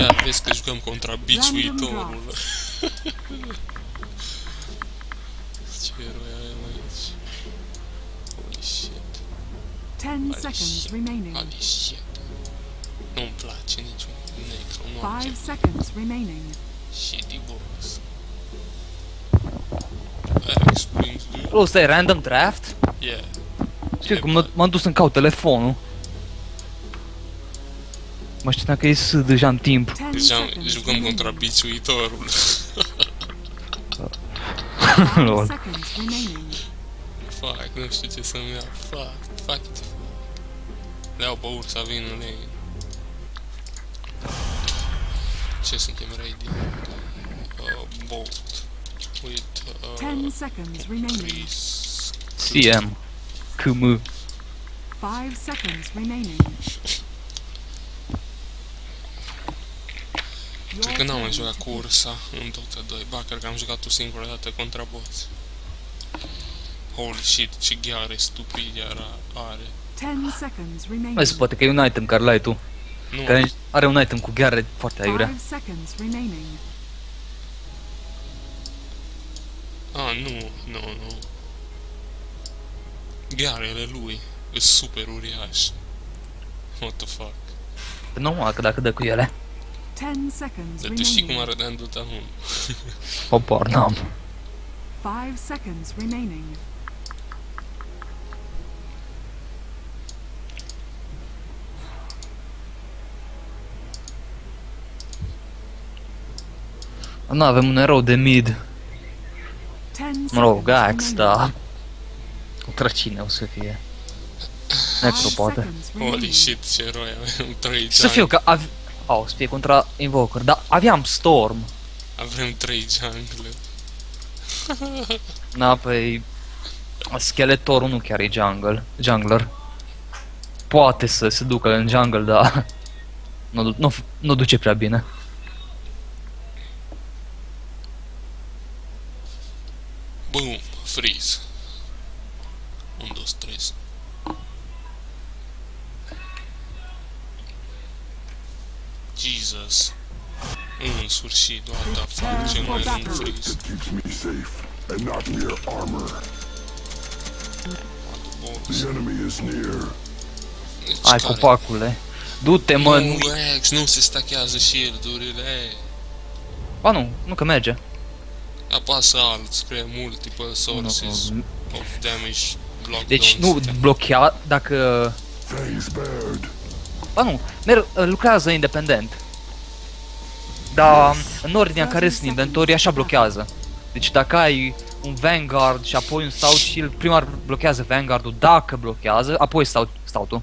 Iar vezi că jucăm contra biciuitorul. Ce eroi avem aici? Holy shit. 10 seconds remaining. Holy shit. Nu-mi place niciun necro, nu am 5 chef. seconds remaining. Shitty boss. Alex Springs, dude. O, ăsta e random draft? Yeah. Știu cum m-am dus să-mi caut telefonul. Mă știam că ies deja în timp. 10 Deja seconds jucăm contra remaining. biciuitorul. 5 Lol. seconds remaining. Fuck, nu știu ce să-mi iau. Fuck it. Le iau pe ursa, vin în lane. Ce suntem ready? Bolt. With 10 seconds remaining. Chris. CM. KM. 5 seconds remaining. Cred că n-am mai jucat cu ursa în Dota 2. Ba, cred că am jucat o singură dată contra boss. Holy shit, ce gheare stupid are. 10 seconds remaining. Mai se poate că e un item care l-ai tu. Nu, Care are un item cu gheare foarte aiurea. 5 seconds remaining. nu. Ghearele lui e super uriaș. What the fuck? Normal că dacă dă cu ele. 10 seconds Dar tu știi cum remaining. arăta în Dota 1? Popor, n-am. 5 seconds remaining. Nu avem un erou de mid. 10 Mă rog, seconds Gax, remaining. da. Contra cine o să fie? Necro, 5 poate. seconds Holy remaining. shit, ce eroi avem 3 Să fiu că o să fie contra Invoker, dar aveam Storm. Avem 3 jungle. Na, păi... Skeletorul nu chiar e jungler. Poate să se ducă în jungle, dar... Nu duce prea bine. Boom, freeze. 1, 2, 3. Jesus. În sfârșit, what the fuck, ce mai lung freeze. It keeps me safe and not near armor. The enemy is near. Deci Hai, care- copacule. Du-te, mă, Nu, Rex, nu se stachează shield-urile. Ba nu că merge. Apasă alt, scrie multiple sources of damage lockdowns. Deci nu blochea dacă... Fangs bared. Ba nu, lucrează independent. Dar în ordinea în care sunt inventorii, așa blochează. Deci dacă ai un Vanguard și apoi un Stout Shield, prima blochează Vanguard-ul, dacă blochează, apoi Stout-ul.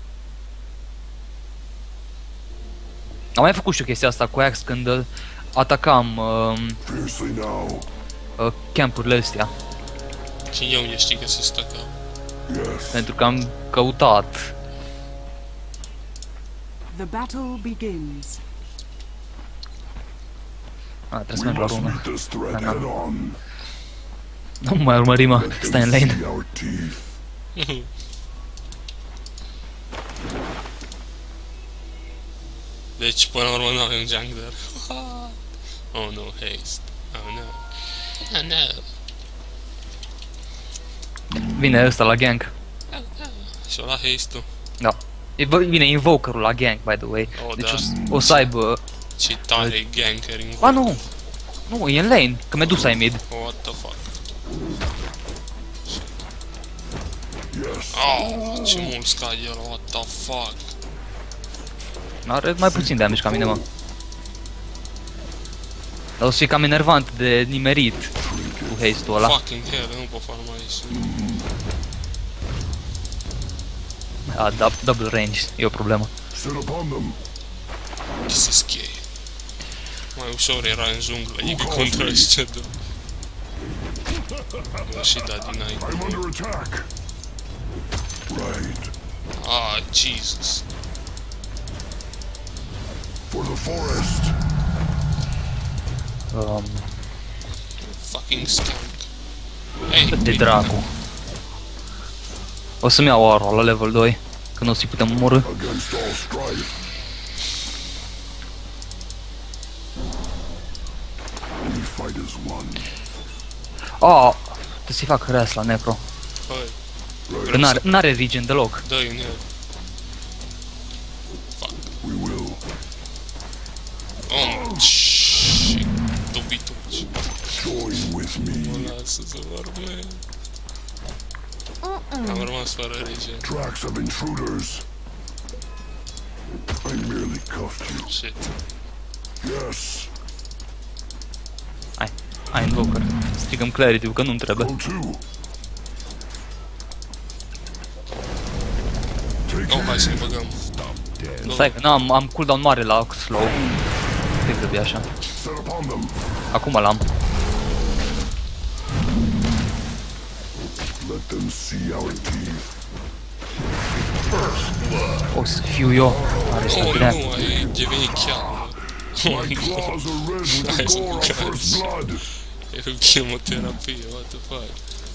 Am mai făcut și o chestia asta cu Axe când atacam Fiercely now. campurile astea. Și eu unde știi că se stăcau. Yes. Pentru că am căutat. The battle begins. Trebuie să We merg la must rună. meet this threat I know. head on. Nu mai urmări, mă, Let stai în them lane. see our teeth. Deci, până la urmă, nu avem jungler. Oh no, haste. Oh no. Oh no. Vine ăsta la gank. Și-o la haste-ul. Da. Vine Invoker-ul la gank, by the way. Oh, Deci da. o să aibă... Ce tare e ganker în Ba nu! Nu, e în lane, că Medusa e mid. What the fuck? Yes. Oh, ce mult scade el, what the fuck? Are mai puțin damage ca mine, mă. Dar o să fie cam enervant de nimerit cu haste-ul ăla. Fucking hell, nu pot farma aici. Double range, e o problemă. Sit upon them. This is gay. Mai ușor era în junglă, e contra ăștia doi. Mi-a și dat dinainte. I'm under attack. Right. Ah, Jesus. For the forest. Fucking skank. Hey, De dracu. O să-mi iau aura la level 2, că nu o să-i putem omorâ. Against all strife. fight as one. Oh, trebuie să-i fac rest la Necro. Hai, Că n-are regen deloc. dă-i în el. We will. Oh, shit. Dobitoci. Join with me. Mă lasă să vorbesc. Am rămas fără regen. Tracks of intruders. I merely cuffed you. Shit. Yes. Hai, Invoker. Strigăm Clarity, că nu-mi trebuie. Go to. Take Oh, hai să ne aim. băgăm. Stai că am cooldown mare la slow. Cred că trebuie așa. Set upon them. Acum l-am. Let them see our teeth. O să fiu eu. Are să Oh, grea. nu, ai devenit chiar, mă. Oh, My nu. claws are red with the Nice, gore of nice. first blood. E o chemoterapie, what the fuck.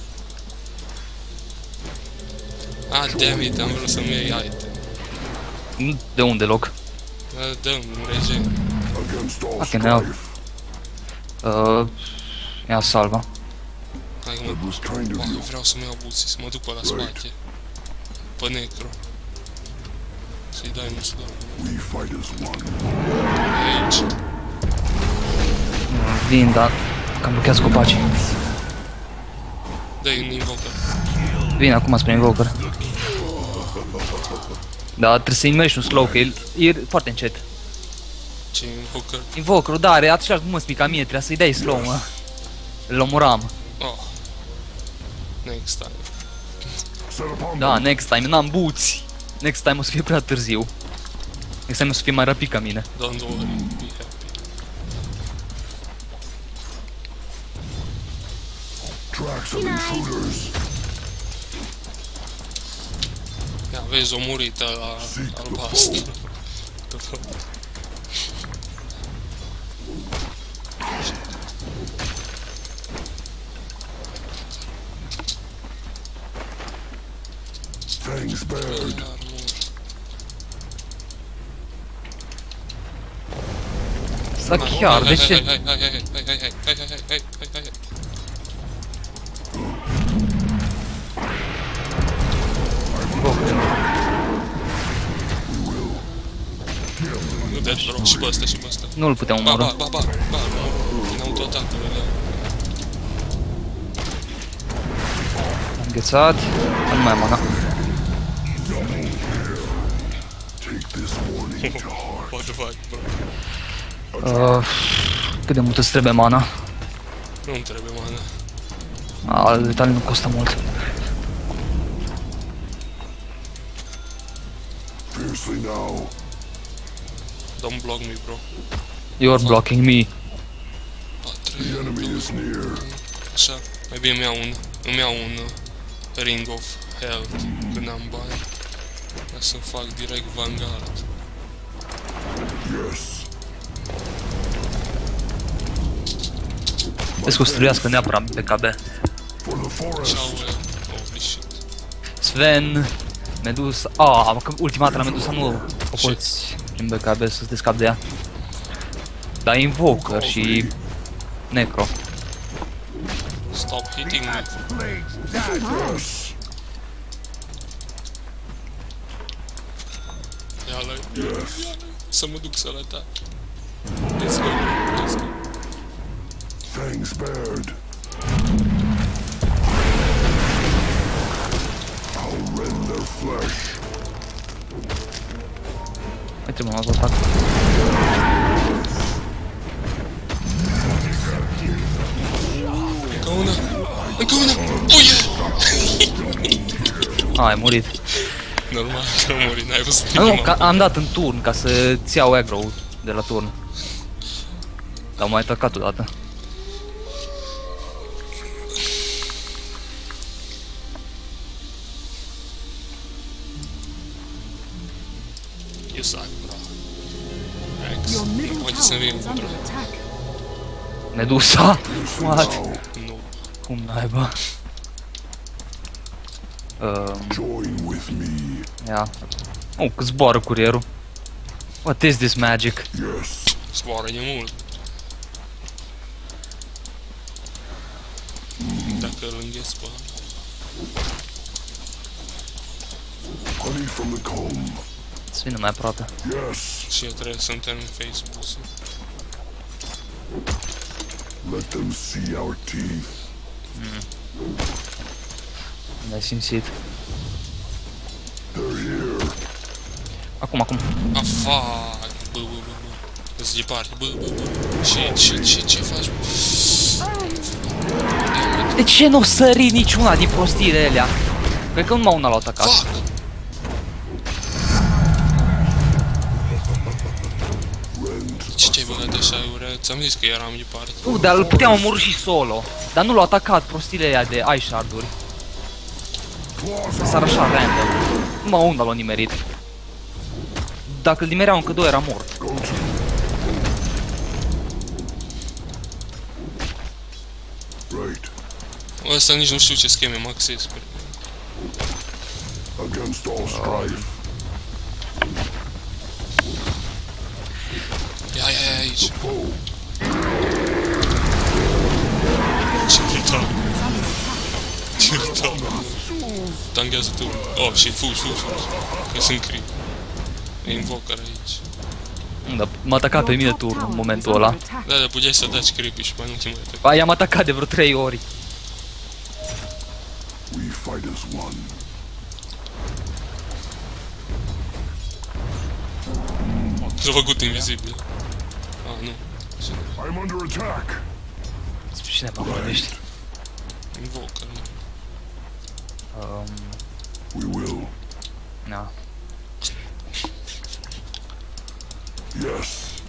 Ah, damn it, am vrut să-mi iei item. De unde loc? Dă-mi un regen. Against all Fucking hell. strife. Ia salva. Hai că That was kind of mă, you. vreau să-mi iau buții, să mă duc pe la spate. Pe Necro. Să-i dai un slot. We fight as one. Aici. Vin, dar cam blochează copacii. Dă-i un invoker. Vin acum spre Invoker. Da, trebuie să-i mergi un slow, că e foarte încet. Ce invoker? Invokerul, da, are același movement ca mine, trebuie să-i dai slow, mă. Îl omoram. Oh. Next time. Set upon Da, them. next time, n-am buți. Next time o să fie prea târziu. Next time o să fie mai rapid ca mine. Don't worry, be happy. Tracks of intruders. Ia, vezi, o murit ăla albastru. The fuck? Fangs bared. Să chiar, de ce? Hai. Nu te rog, și pe ăsta, și pe ăsta. Nu-l putem omorâ. Ba, din autoatacul ăla. Am înghețat. Nu mai am mana. Take this warning to heart. What the fuck, bro? Cât de mult îți trebuie mana? Nu-mi trebuie mana. Al tale nu costă mult. Fiercely now. Don't block me, bro. You're blocking me. The enemy is near. Așa, mai bine îmi iau un Ring of Health când am bani. Ca să fac direct Vanguard. Yes. Trebuie să construiască neapărat PKB. For the forest. Ciao, holy shit. Sven, Medusa... că ultima dată la Medusa nu o poți prin BKB să te scapi de ea. Dar Invoker și Necro. Stop hitting me. Yes. Ia-l, să mă duc să-l atac. Let's go. Fangs bared. I'll rend their flesh. Mai trebuie un alt atac. Încă una! Uie! Ai murit. Normal că am murit, n-ai văzut Nu, prima. am dat în turn ca să-ți iau aggro de la turn. Dar am mai atacat odată. You suck, bro. Max, Your nu middle poate să tower vin is contra. under attack. Medusa? What? Now. Nu. Cum naiba? Join with me. Ia. Că zboară curierul. What is this magic? Yes. Zboară e mult. că îl îngheț pe ăla. Honey from the comb. Să vină mai aproape. Yes. Și eu trebuie să-mi termin Facebook. Let them see our teeth. Ne-ai simțit. They're here. Acum. Ah, fuck! Bă. Îți departe, bă. Ce faci? De ce nu sări niciuna din prostiile alea? Cred că numai una l-a atacat. Fuck! Ce te-ai băgat așa, Iurea? Ți-am zis că eram departe. Nu, dar îl puteam omorâ și solo. Dar nu l-a atacat prostiile aia de eye shard-uri. S-ar așa random. Numai una l-a nimerit. Dacă îl nimereau încă doi, era mort. Right. Ăsta nici nu știu ce scheme mă access pe. Against all strife. Ia aici. Foe. Ce brutal. Ce brutal. Tanghează tu. Oh, shit, fugi. Că sunt creep. E invoker aici. Da, m-a atacat pe mine turnul în momentul ăla. Da, puteai să daci creepy și mai nu te mai ataca. Ba, i-am atacat de vreo 3 ori. We fight as one. S-a făcut invizibil. Ah, nu. I'm under attack. Despre cine mă vorbești? Invoker, nu. We will. Na. Yes.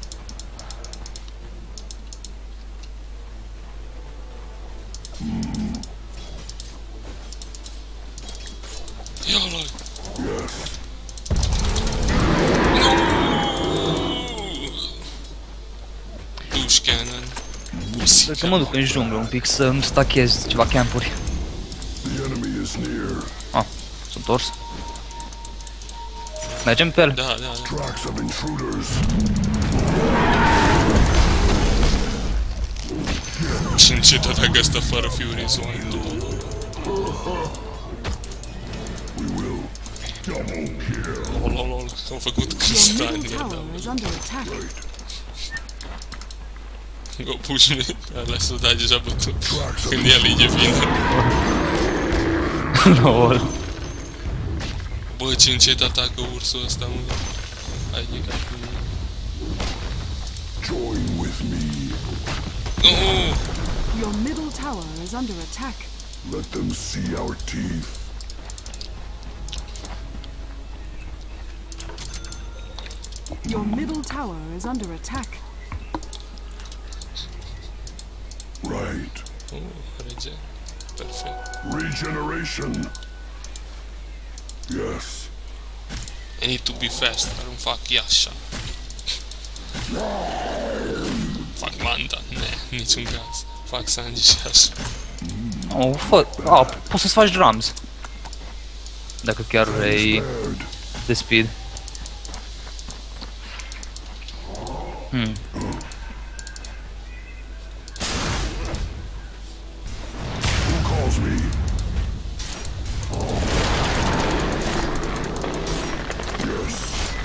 Ia-l-a! Yes. Douche cannon. Cred că mă duc în junglă un pic să-mi stachez ceva campuri. The enemy is near. Ah, sunt întors. Mergem pe el? Da. Tracks of intruders. Și încet atacă asta fără Fury Zone. We will. Double kill. Lol, au făcut cristani, Your da. tower is under attack. Right. Go push me. Ăla s-o da deja bătut. Când el îi vine. Lol. Bă, ce încet atacă ursul ăsta, mă. Hai, e ca cu mine. Join with me. Oh! Your middle tower is under attack. Let them see our teeth. Your middle tower is under attack. Right. Oh, regen. Perfect. Regeneration. Yes. I need to be fast, dar nu fac e așa. Fac manta? Ne, niciun caz. Fac Sanji și așa. Oh, poți să-ți faci drums. Dacă chiar vrei Spared. de speed. Who calls me? Yes.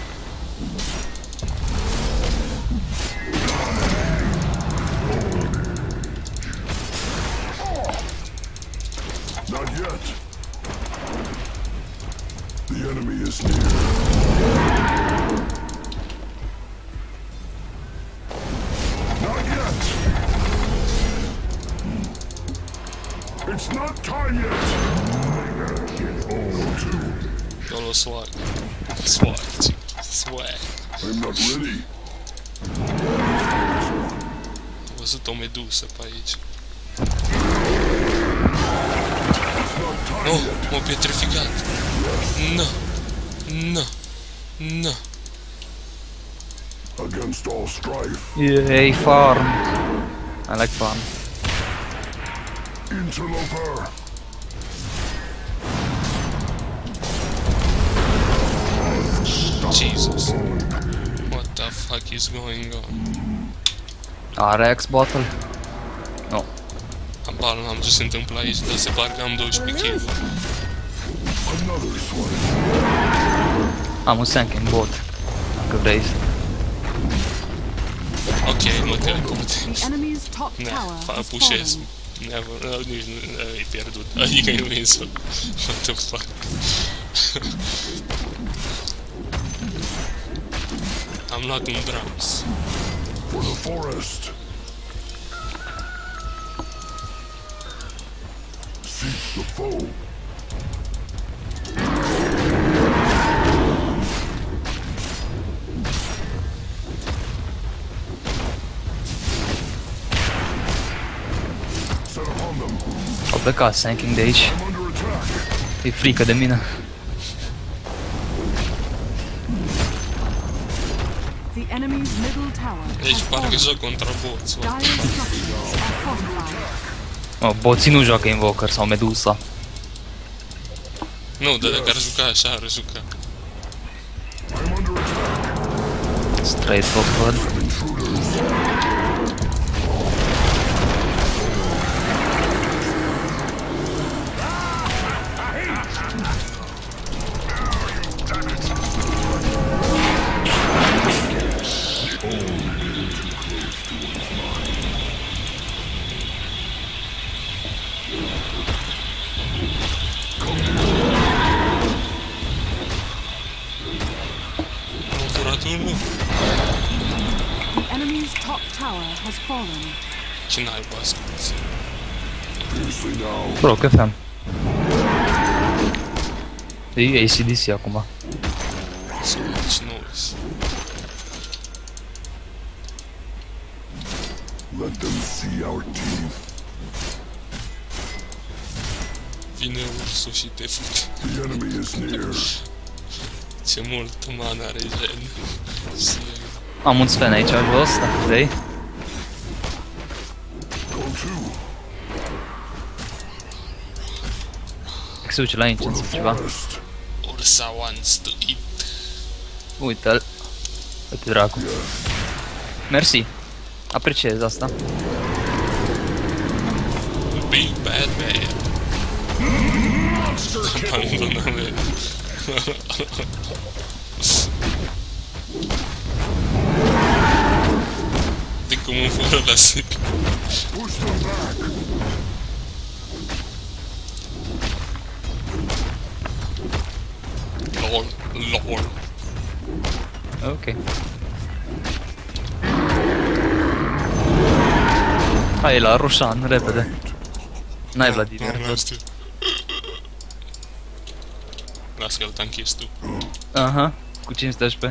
Not yet. The enemy is near. Not yet. It's not time yet. Oh, too. Dolo swag. Swag. I'm not ready. Am văzut o medusă pe aici. Oh, m-a pietrificat. Nu. Against all strife. Yay, farm. I like farm. Interloper. Jesus. What the fuck is going on? Are X bottle? No. Am Habar n-am ce se întâmplă aici, dar se pare că am 12 kill-uri. Another swipe. Am un sank bot. Dacă vrei. Ok, mă teleport. The enemy's top Ne, tower has pușez. fallen. Nici nu e pierdut. Adică e wins-o. What the fuck? Am luat un drums. For the forest. Seek the foe. Set upon them. Au plecat sanking de aici. I'm under attack. E frică de mine. The enemy's middle tower Deci has parcă fallen. joc contra bots. What the Dire fuck? structures are fortified. Mă, boții nu joacă Invoker sau Medusa. Nu, dar dacă ar juca așa, ar juca. I'm under attack. Straight forward. Intruders. Am furat unul? The enemy's top tower has fallen. Ce naiba asculti? Fiercely now. Bro, că feam. E ACDC acum. So much noise. Let them see our teeth. Vine ursul și te fute. The enemy is near. Ce mult mana are gen. Am un Sven aici jos, dacă vrei. Go to. Se duce la For incense the ceva. forest. Ursa wants to eat. Uite-l. Uite dracu. Mersi. Apreciez asta. Big bad bear. Abandoname. De cum îmi fură la sip. Push them back. LOL, LOL. Ok. Hai la Roșan, repede. N-ai Vladimir, Nu, văd. știu. Las că l-am închis tu. Aha, cu 511.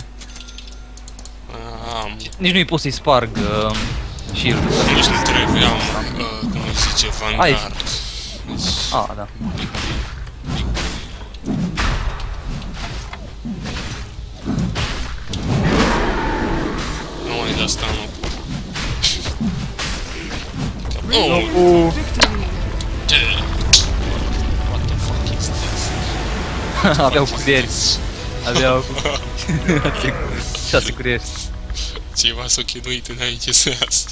Am... Nici nu-i pot să-i sparg shield-ul. Nici nu trebuiam, cum îi zice, Vanguard. Deci, Ah, da. nu mai de asta nu pot. Oh, Victory. what the fuck is this? Aveau curieri. Aveau 6 curieri. Ceva s-a chinuit înainte să iasă.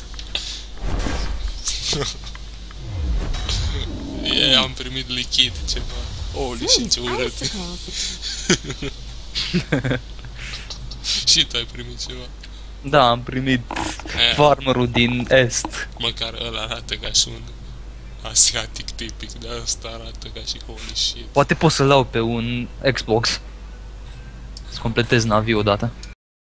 Am primit lichid ceva. Holy shit, ce urât. Icicles. Și tu ai primit ceva. Da, am primit farmerul din est. Măcar ăla arată ca și un asiatic tipic, dar ăsta arată ca și holy shit. Poate pot să-l iau pe un Xbox. Să completez naviul odată.